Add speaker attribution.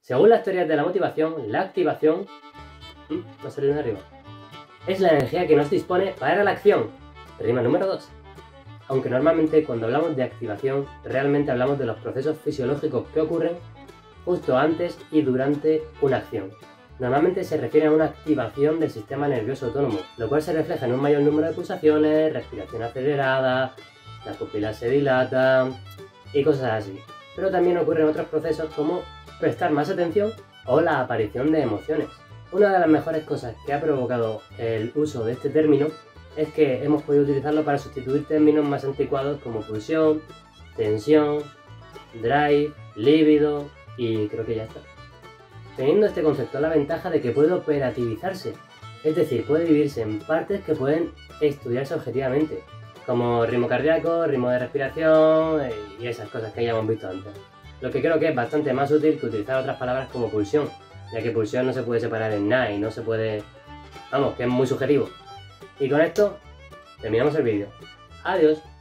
Speaker 1: Según las teorías de la motivación, la activación no salió de arriba. Es la energía que nos dispone para la acción. Rima número 2. Aunque normalmente cuando hablamos de activación, realmente hablamos de los procesos fisiológicos que ocurren justo antes y durante una acción. Normalmente se refiere a una activación del sistema nervioso autónomo, lo cual se refleja en un mayor número de pulsaciones, respiración acelerada, las pupilas se dilatan y cosas así. Pero también ocurren otros procesos como prestar más atención o la aparición de emociones. Una de las mejores cosas que ha provocado el uso de este término es que hemos podido utilizarlo para sustituir términos más anticuados como pulsión, tensión, drive, líbido y creo que ya está. Teniendo este concepto la ventaja de que puede operativizarse, es decir, puede dividirse en partes que pueden estudiarse objetivamente, como ritmo cardíaco, ritmo de respiración y esas cosas que ya hemos visto antes. Lo que creo que es bastante más útil que utilizar otras palabras como pulsión, ya que pulsión no se puede separar en nada y no se puede... vamos, que es muy subjetivo. Y con esto terminamos el vídeo. Adiós.